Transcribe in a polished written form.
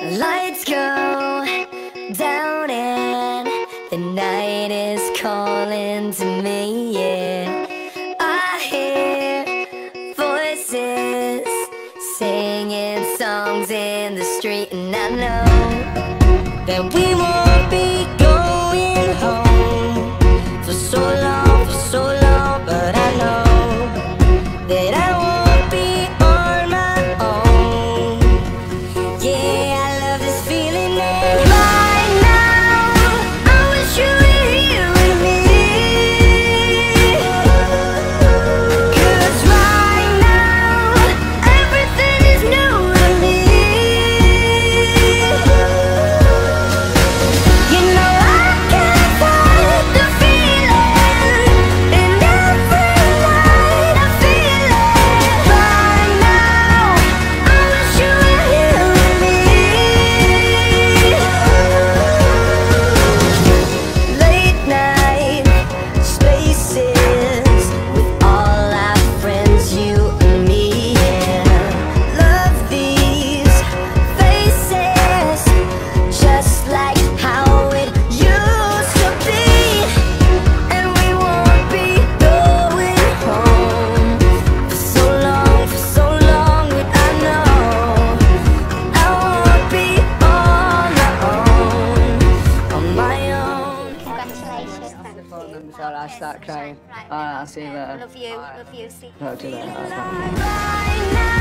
Lights go down and the night is calling to me, yeah. I hear voices singing songs in the street, and I know that we won't be going home for so long, but I know that I won't be on my own. Yeah, I love this feeling, and right now I wish you were here with me. 'Cause right now everything is new to me. You know I can't fight the feeling, and every night I feel it. Right now I wish you were here with me. Late night spaces with all our friends, you and me, yeah. Love these faces, just like how it used to be. And we won't be going home for so long, but I know I won't be on my own. Congratulations. Shall I start crying? Alright, I'll see you later. Love you. See you. Talk to you later. Right now